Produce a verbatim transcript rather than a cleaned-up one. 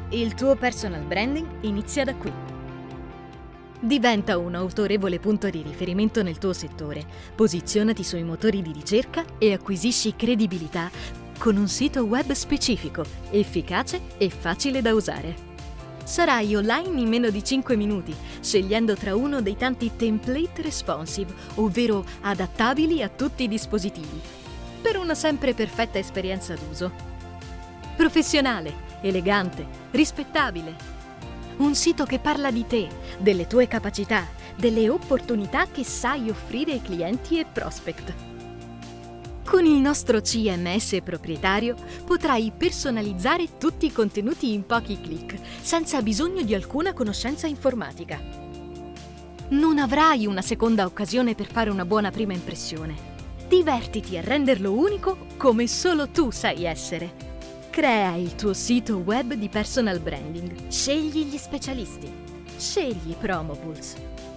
Il tuo personal branding inizia da qui. Diventa un autorevole punto di riferimento nel tuo settore, posizionati sui motori di ricerca e acquisisci credibilità con un sito web specifico, efficace e facile da usare. Sarai online in meno di cinque minuti, scegliendo tra uno dei tanti template responsive, ovvero adattabili a tutti i dispositivi, per una sempre perfetta esperienza d'uso. Professionale, elegante, rispettabile. Un sito che parla di te, delle tue capacità, delle opportunità che sai offrire ai clienti e prospect. Con il nostro C M S proprietario potrai personalizzare tutti i contenuti in pochi clic, senza bisogno di alcuna conoscenza informatica. Non avrai una seconda occasione per fare una buona prima impressione. Divertiti a renderlo unico come solo tu sai essere. Crea il tuo sito web di personal branding. Scegli gli specialisti. Scegli Promopulse.